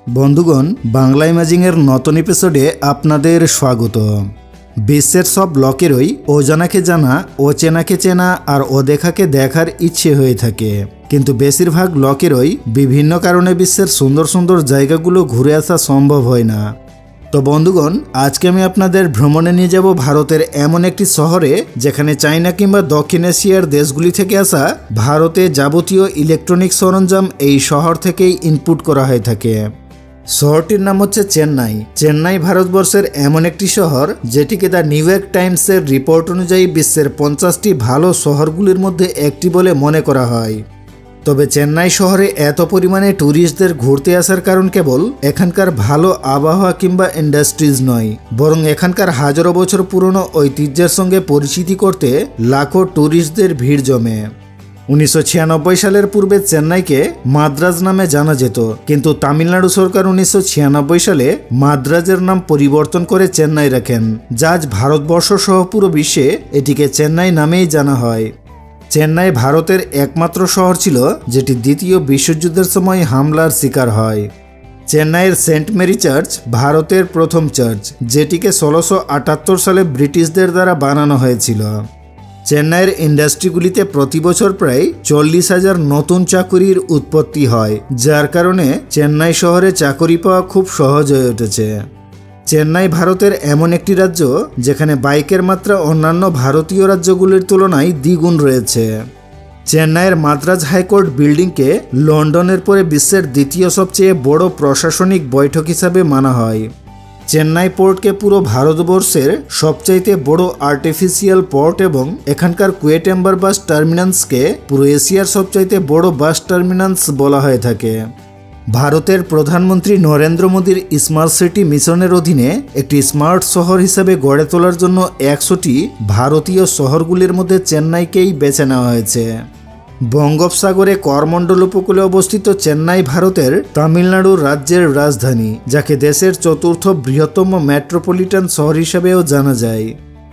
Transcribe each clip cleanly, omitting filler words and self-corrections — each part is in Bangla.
বন্ধুগণ, বাংলা ইমাজিংয়ের নতুন এপিসোডে আপনাদের স্বাগত। বিশ্বের সব লোকেরই অজানাকে জানা, অচেনাকে চেনা আর অদেখাকে দেখার ইচ্ছে হয়ে থাকে, কিন্তু বেশিরভাগ লোকেরই বিভিন্ন কারণে বিশ্বের সুন্দর সুন্দর জায়গাগুলো ঘুরে আসা সম্ভব হয় না। তো বন্ধুগণ, আজকে আমি আপনাদের ভ্রমণে নিয়ে যাব ভারতের এমন একটি শহরে যেখানে চায়না কিংবা দক্ষিণ এশিয়ার দেশগুলি থেকে আসা ভারতে যাবতীয় ইলেকট্রনিক সরঞ্জাম এই শহর থেকেই ইনপুট করা হয়ে থাকে। শহরটির নাম হচ্ছে চেন্নাই। চেন্নাই ভারতবর্ষের এমন একটি শহর যেটিকে দ্য নিউ ইয়র্ক টাইমসের রিপোর্ট অনুযায়ী বিশ্বের 50টি ভালো শহরগুলির মধ্যে একটি বলে মনে করা হয়। তবে চেন্নাই শহরে এত পরিমাণে ট্যুরিস্টদের ঘুরতে আসার কারণ কেবল এখানকার ভালো আবহাওয়া কিংবা ইন্ডাস্ট্রিজ নয়, বরং এখানকার হাজারো বছর পুরনো ঐতিহ্যের সঙ্গে পরিচিতি করতে লাখো ট্যুরিস্টদের ভিড় জমে। 1996 সালের পূর্বে চেন্নাইকে মাদ্রাজ নামে জানা যেত, কিন্তু তামিলনাড়ু সরকার 1996 সালে মাদ্রাজের নাম পরিবর্তন করে চেন্নাই রাখেন, যা আজ ভারতবর্ষ সহ পুরো বিশ্বে এটিকে চেন্নাই নামেই জানা হয়। চেন্নাই ভারতের একমাত্র শহর ছিল যেটি দ্বিতীয় বিশ্বযুদ্ধের সময় হামলার শিকার হয়। চেন্নাইয়ের সেন্ট মেরি চার্চ ভারতের প্রথম চার্চ, যেটিকে 1678 সালে ব্রিটিশদের দ্বারা বানানো হয়েছিল। চেন্নাইয়ের ইন্ডাস্ট্রিগুলিতে প্রতি বছর প্রায় 40,000 নতুন চাকুরির উৎপত্তি হয়, যার কারণে চেন্নাই শহরে চাকরি পাওয়া খুব সহজ হয়ে উঠেছে। চেন্নাই ভারতের এমন একটি রাজ্য যেখানে বাইকের মাত্রা অন্যান্য ভারতীয় রাজ্যগুলির তুলনায় দ্বিগুণ রয়েছে। চেন্নাইয়ের মাদ্রাজ হাইকোর্ট বিল্ডিংকে লন্ডনের পরে বিশ্বের দ্বিতীয় সবচেয়ে বড় প্রশাসনিক বৈঠক হিসাবে মানা হয়। চেন্নাই পোর্টকে পুরো ভারতবর্ষের সবচাইতে বড় আর্টিফিশিয়াল পোর্ট এবং এখানকার কুয়েটেম্বার বাস টার্মিনালসকে পুরো এশিয়ার সবচাইতে বড় বাস টার্মিনালস বলা হয়ে থাকে। ভারতের প্রধানমন্ত্রী নরেন্দ্র মোদীর স্মার্ট সিটি মিশনের অধীনে একটি স্মার্ট শহর হিসেবে গড়ে তোলার জন্য 100টি ভারতীয় শহরগুলির মধ্যে চেন্নাইকেই বেছে নেওয়া হয়েছে। বঙ্গোপসাগরে করমণ্ডল উপকূলে অবস্থিত চেন্নাই ভারতের তামিলনাড়ু রাজ্যের রাজধানী, যাকে দেশের চতুর্থ বৃহত্তম মেট্রোপলিটন শহর হিসেবেও জানা যায়।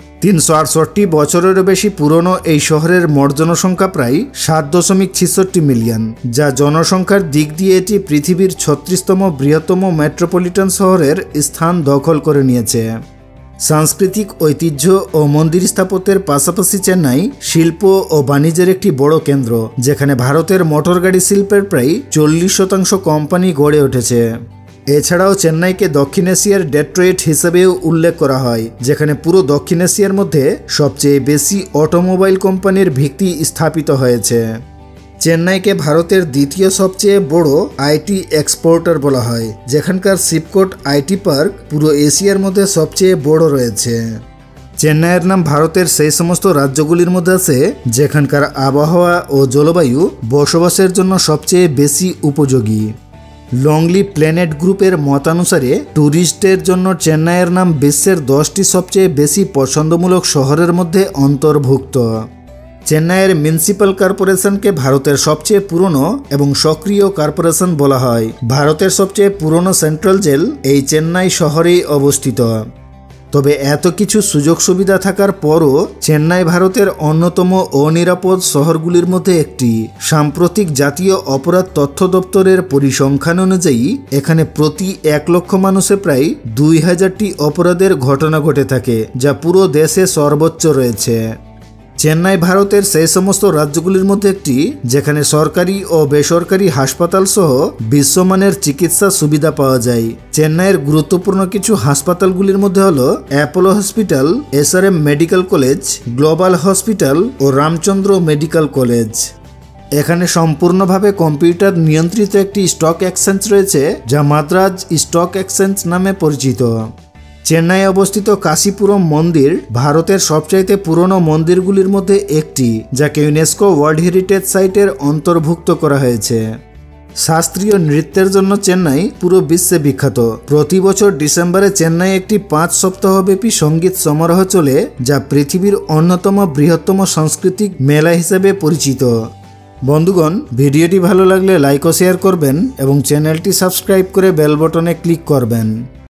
368 বছরেরও বেশি পুরনো এই শহরের মোট জনসংখ্যা প্রায় 7.66 মিলিয়ন, যা জনসংখ্যার দিক দিয়ে এটি পৃথিবীর 36তম বৃহত্তম মেট্রোপলিটন শহরের স্থান দখল করে নিয়েছে। সাংস্কৃতিক ঐতিহ্য ও মন্দির স্থাপত্যের পাশাপাশি চেন্নাই শিল্প ও বাণিজ্যের একটি বড় কেন্দ্র, যেখানে ভারতের মোটর গাড়ি শিল্পের প্রায় 40% কোম্পানি গড়ে উঠেছে। এছাড়াও চেন্নাইকে দক্ষিণ এশিয়ার ডেট্রয়েট হিসেবেও উল্লেখ করা হয়, যেখানে পুরো দক্ষিণ এশিয়ার মধ্যে সবচেয়ে বেশি অটোমোবাইল কোম্পানির ভিত্তি স্থাপিত হয়েছে। চেন্নাইকে ভারতের দ্বিতীয় সবচেয়ে বড় আইটি এক্সপোর্টার বলা হয়, যেখানকার শিবকোট আইটি পার্ক পুরো এশিয়ার মধ্যে সবচেয়ে বড় রয়েছে। চেন্নাইয়ের নাম ভারতের সেই সমস্ত রাজ্যগুলির মধ্যে আছে যেখানকার আবহাওয়া ও জলবায়ু বসবাসের জন্য সবচেয়ে বেশি উপযোগী। লংলি প্ল্যানেট গ্রুপের মতানুসারে ট্যুরিস্টের জন্য চেন্নাইয়ের নাম বিশ্বের 10টি সবচেয়ে বেশি পছন্দমূলক শহরের মধ্যে অন্তর্ভুক্ত। চেন্নাইয়ের মিউনিসিপ্যাল কর্পোরেশনকে ভারতের সবচেয়ে পুরনো এবং সক্রিয় কর্পোরেশন বলা হয়। ভারতের সবচেয়ে পুরনো সেন্ট্রাল জেল এই চেন্নাই শহরেই অবস্থিত। তবে এত কিছু সুযোগ সুবিধা থাকার পরও চেন্নাই ভারতের অন্যতম অনিরাপদ শহরগুলির মধ্যে একটি। সাম্প্রতিক জাতীয় অপরাধ তথ্য দপ্তরের পরিসংখ্যান অনুযায়ী এখানে প্রতি 1 লক্ষ মানুষে প্রায় 2000টি অপরাধের ঘটনা ঘটে থাকে, যা পুরো দেশে সর্বোচ্চ রয়েছে। চেন্নাই ভারতের সেই সমস্ত রাজ্যগুলির মধ্যে একটি যেখানে সরকারি ও বেসরকারি হাসপাতাল সহ বিশ্বমানের চিকিৎসা সুবিধা পাওয়া যায়। চেন্নাইয়ের গুরুত্বপূর্ণ কিছু হাসপাতালগুলির মধ্যে হল Apollo hospital, SRM medical college, global hospital ও রামচন্দ্র মেডিকেল কলেজ। এখানে সম্পূর্ণভাবে কম্পিউটার নিয়ন্ত্রিত একটি স্টক এক্সচেঞ্জ রয়েছে, যা মাদ্রাজ স্টক এক্সচেঞ্জ নামে পরিচিত। চেন্নাই অবস্থিত কাশীপুরম মন্দির ভারতের সবচাইতে পুরনো মন্দিরগুলির মধ্যে একটি, যাকে ইউনেস্কো ওয়ার্ল্ড হেরিটেজ সাইটের অন্তর্ভুক্ত করা হয়েছে। শাস্ত্রীয় নৃত্যের জন্য চেন্নাই পুরো বিশ্বে বিখ্যাত। প্রতি বছর ডিসেম্বরে চেন্নাই একটি 5 সপ্তাহব্যাপী সঙ্গীত সমারোহ চলে, যা পৃথিবীর অন্যতম বৃহত্তম সাংস্কৃতিক মেলা হিসেবে পরিচিত। বন্ধুগণ, ভিডিওটি ভালো লাগলে লাইক ও শেয়ার করবেন এবং চ্যানেলটি সাবস্ক্রাইব করে বেল বটনে ক্লিক করবেন।